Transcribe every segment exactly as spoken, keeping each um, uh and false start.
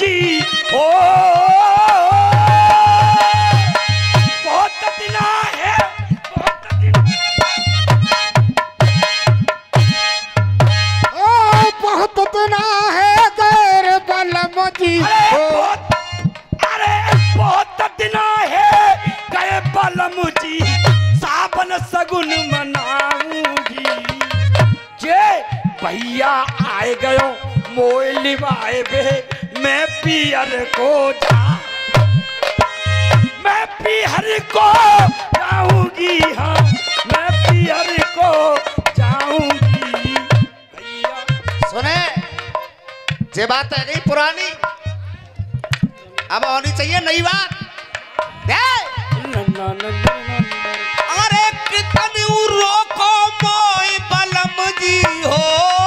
जी ओ बहुत दिना है बहुत दिन ओ बहुत दिना है गैर बलम जी अरे बहुत अरे बहुत दिना है गए बलम जी सावन सगुन मनाऊंगी जे भैया आए गयो मोए लिवाए बे मैं पियर को जा मैं पियर को जाऊंगी हाँ मैं पियर को जाऊंगी भैया सुने ये बात है गई पुरानी अब होनी चाहिए नई बात दे अरे कितनी रोको मोई बलम जी हो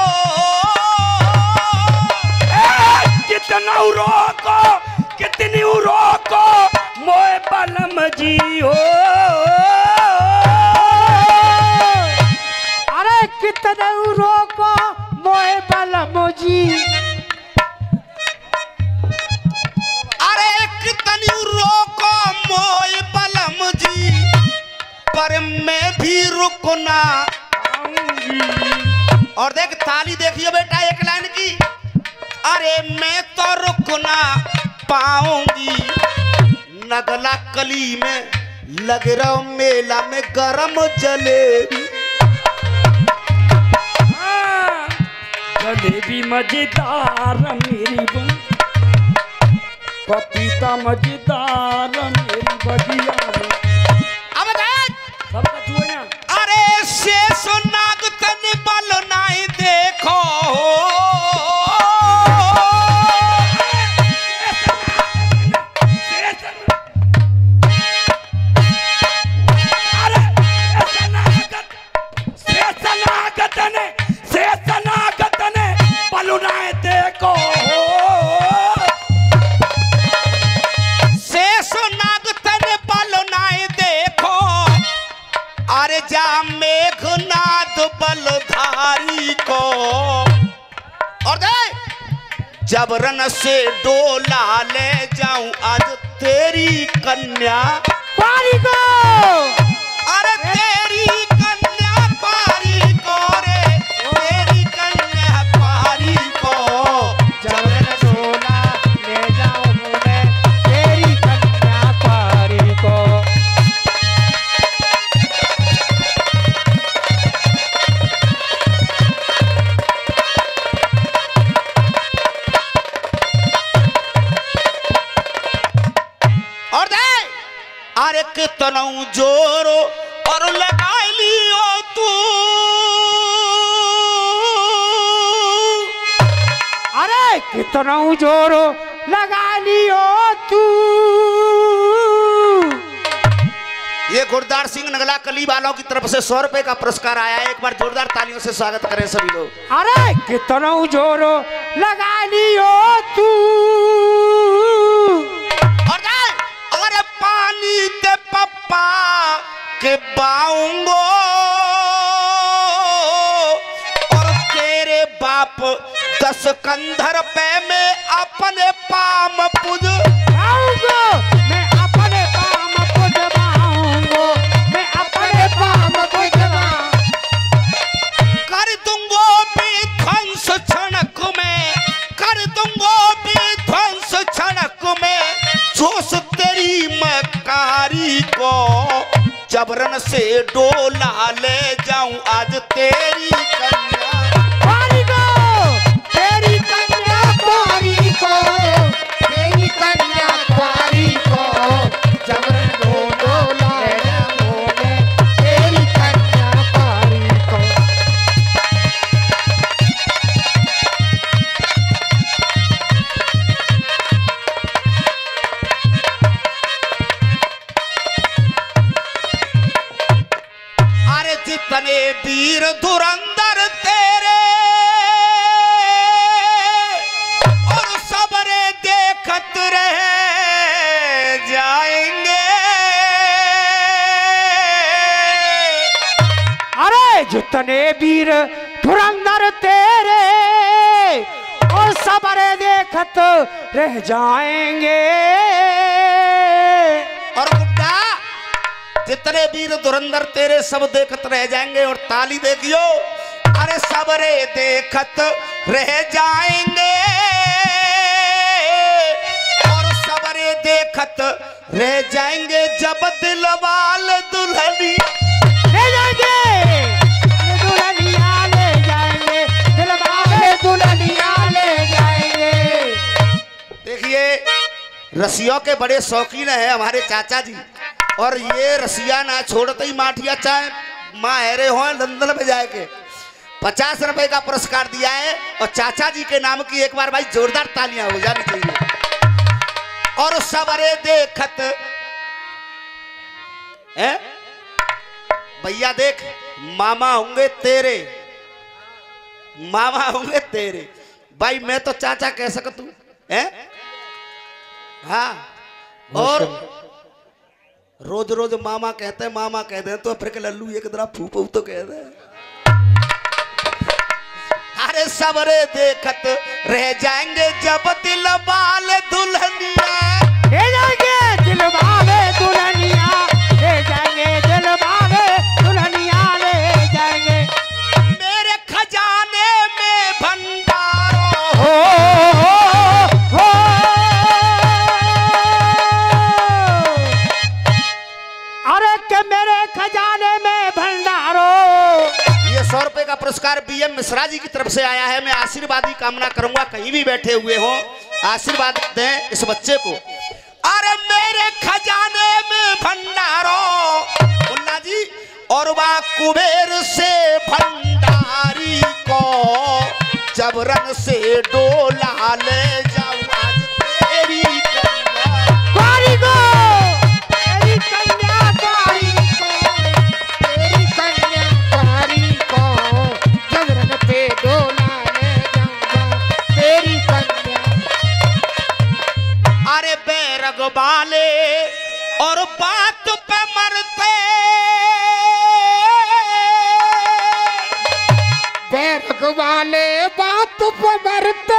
कितना रोको कितनी रोको मोए बलम जी हो अरे कितने रोको मोए बलम जी अरे कितनी रोको मोई बलम जी पर मैं भी रुकना और देख ताली देखियो बेटा एक लाइन की अरे मैं तो रुकना पाऊंगी नगला कली में लग रहा मेला में गरम जलेबी जलेबी मजेदार मेरी बन पपीता मजेदार मेरी बगिया अब देख सबका चुए ना अरे शेष नाग तन बल नहीं देखो जा मेघनाथ बलधारी को और दे जबरन से डोला ले जाऊं आज तेरी कन्या पारी को अरे तेरी कन्या पारी को रे तेरी कन्या पारी को जबरन डोला ले जाऊं मैं तेरी कन्या पारी को अरे कितना जोरो और लगा लियो तू अरे कितना जोरो लगा लियो तू ये गुरदार सिंह नगला कली वालों की तरफ से सौ रुपए का पुरस्कार आया है एक बार जोरदार तालियों से स्वागत करें सभी लोग अरे कितना जोरो लगा लियो तू अरे पानी ते पप्पा के बाऊंगो और तेरे बाप दस कंधर पे में अपने पाम पूज आऊंगो मैं अपने पाम पूजवाऊंगो मैं अपने पाम पूजवा कर दूंगो भी ध्वंस क्षणक में कर दूंगो भी ध्वंस क्षणक में जोश तेरी मकारी को जबरन से डोला ले जाऊं आज तेरी कन्या पारी को तेरी कन्या पारी को तेरी कन्या पारी को जबरन डोला ले जाऊं मैं तेरी कन्या पारी को जितने वीर धुरंधर तेरे और सबरे देखत रह जाएंगे अरे जितने वीर धुरंधर तेरे और सबरे देख देखत रह जाएंगे। और गुड्डा जितने वीर धुरंधर तेरे सब देखत रह जाएंगे। और ताली देखियो, अरे सबरे देखत रह जाएंगे और सबरे देखत रह जाएंगे जब दिलवाल दुल्हनी ले जाएंगे, दुल्हनिया ले जाएंगे, दिलवाले दुल्हनिया ले जाएंगे। देखिए रसियों के बड़े शौकीन है हमारे चाचा जी। और ये रसिया ना छोड़ते ही माठिया चाहे माहरे हो लंदन में जाके पचास रुपए का पुरस्कार दिया है। और चाचा जी के नाम की एक बार भाई जोरदार तालियां हो जानी चाहिए। और सबरे देखत है भैया देख, मामा होंगे तेरे, मामा होंगे तेरे भाई, मैं तो चाचा कह सकतू है। हाँ, और रोज रोज मामा कहते हैं मामा कहते हैं तो फिर के लल्लू एक तरह फूफू तो कहते हैं। अरे सबरे देखत रह जाएंगे जब दिल वाले दुल्हनिया ले जाएंगे, दिल वाले दुल्हनिया ले जाएंगे, दिल वाले दुल्हनिया ले जाएंगे। मेरे खजाने में भंडारों हो, हो, हो। अरे के मेरे खजाने में भंडारो। ये सौ रुपए का पुरस्कार बी एम मिश्रा जी की तरफ से आया है। मैं आशीर्वाद की कामना करूंगा, कहीं भी बैठे हुए हो आशीर्वाद दें इस बच्चे को। अरे मेरे खजाने में भंडारो मुन्ना जी, और वह कुबेर से भंडारी को जबरन से डोला ले जाऊं आज तेरी कारी को, तेरी कन्या कारी को, तेरी कन्या कारी को जबरन पे डोला ले जाऊंगा तेरी कन्या। अरे बैरग वाले और बात पे मरते, बैरग वाले बात पे मरते।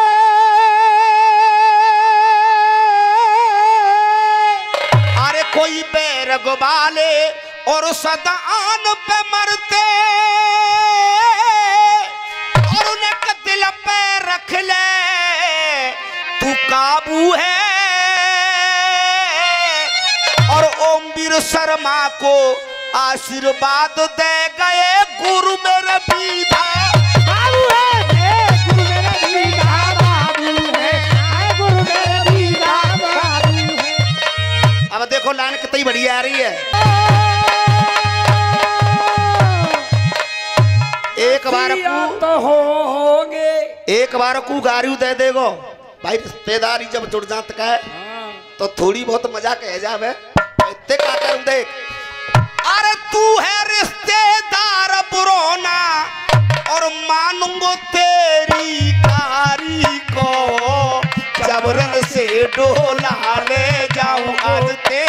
अरे कोई बैरग वाले और सदान पे मरते, और उन्हें दिल पे रख ले तू काबू है। और ओमवीर शर्मा को आशीर्वाद दे गए गुरु मेरे पीधा बाबू है, हे गुरु मेरा दीदा बाबू है, हे गुरु मेरा दीदा बाबू है। अब देखो लाइन कितनी बढ़िया आ रही है। एक बार को तो होंगे, एक बार को गारू दे देगो भाई, रिश्तेदारी जब जुड़ जात का है तो थोड़ी बहुत मजा कह जावे। इतने का करूं देख, अरे तू है रिश्तेदार पुराना और मानूंगो तेरी कारी को जबरन से डोला ले जाऊं आज तेरी